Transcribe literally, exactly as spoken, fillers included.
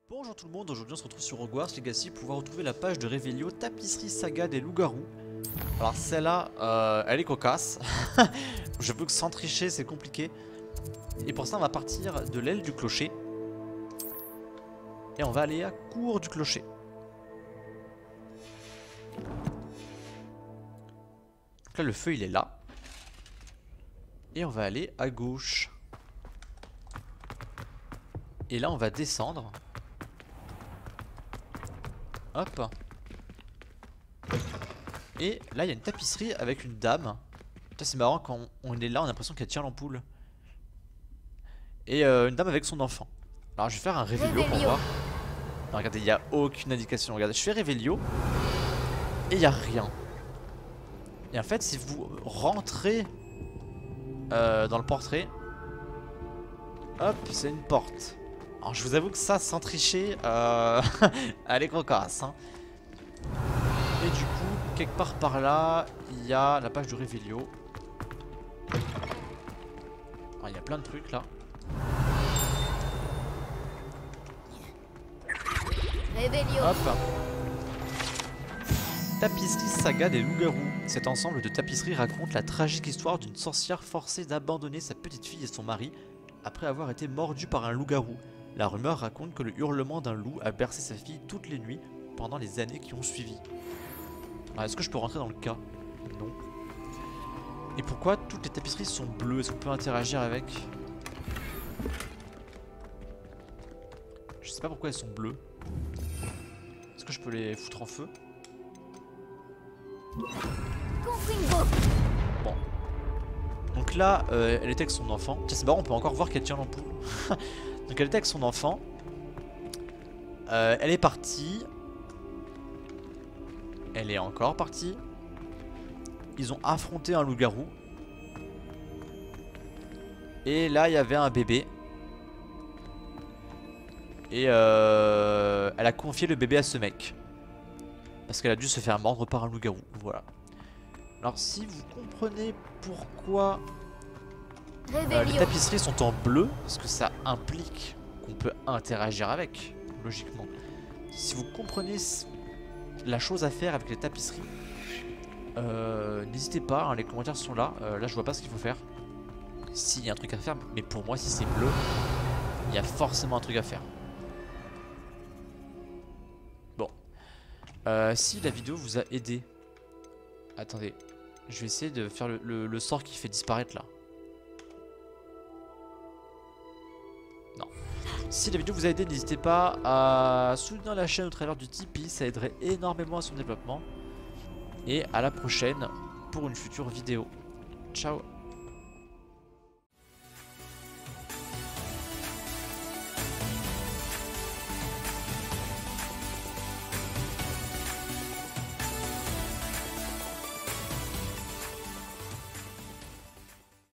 Bonjour tout le monde, aujourd'hui on se retrouve sur Hogwarts Legacy pour pouvoir retrouver la page de Revelio, tapisserie saga des loups-garous. Alors celle-là, euh, elle est cocasse. Je veux que sans tricher c'est compliqué. Et pour ça on va partir de l'aile du clocher. Et on va aller à cour du clocher. Donc là le feu il est là. Et on va aller à gauche. Et là on va descendre. Hop. Et là il y a une tapisserie avec une dame. C'est marrant, quand on est là on a l'impression qu'elle tient l'ampoule. Et euh, une dame avec son enfant. Alors je vais faire un Revelio pour voir. Non, regardez, il n'y a aucune indication. Regardez, je fais Revelio et il n'y a rien. Et en fait si vous rentrez euh, dans le portrait, hop, c'est une porte. Alors je vous avoue que ça, sans tricher, euh, elle est cocasse, hein. Et du coup, quelque part par là, il y a la page de Revelio. Alors, il y a plein de trucs là. Revelio. Hop. Tapisserie saga des loups-garous. Cet ensemble de tapisseries raconte la tragique histoire d'une sorcière forcée d'abandonner sa petite fille et son mari après avoir été mordue par un loup-garou. La rumeur raconte que le hurlement d'un loup a bercé sa fille toutes les nuits pendant les années qui ont suivi. Alors est-ce que je peux rentrer dans le cas? Non. Et pourquoi toutes les tapisseries sont bleues? Est-ce qu'on peut interagir avec? Je sais pas pourquoi elles sont bleues. Est-ce que je peux les foutre en feu? Bon. Donc là, euh, elle était avec son enfant. Tiens, c'est marrant, on peut encore voir qu'elle tient l'ampoule. Donc elle était avec son enfant. Euh, elle est partie. Elle est encore partie. Ils ont affronté un loup-garou. Et là, il y avait un bébé. Et euh, elle a confié le bébé à ce mec. Parce qu'elle a dû se faire mordre par un loup-garou. Voilà. Alors si vous comprenez pourquoi euh, les tapisseries sont en bleu, parce que ça implique qu'on peut interagir avec, logiquement. Si vous comprenez la chose à faire avec les tapisseries, euh, n'hésitez pas, hein, les commentaires sont là. Euh, là je vois pas ce qu'il faut faire. S'il y a un truc à faire, mais pour moi si c'est bleu, il y a forcément un truc à faire. Bon. Euh, si la vidéo vous a aidé, attendez, je vais essayer de faire le, le, le sort qui fait disparaître là. Non. Si la vidéo vous a aidé, n'hésitez pas à soutenir la chaîne au travers du Tipeee, ça aiderait énormément à son développement. Et à la prochaine pour une future vidéo. Ciao.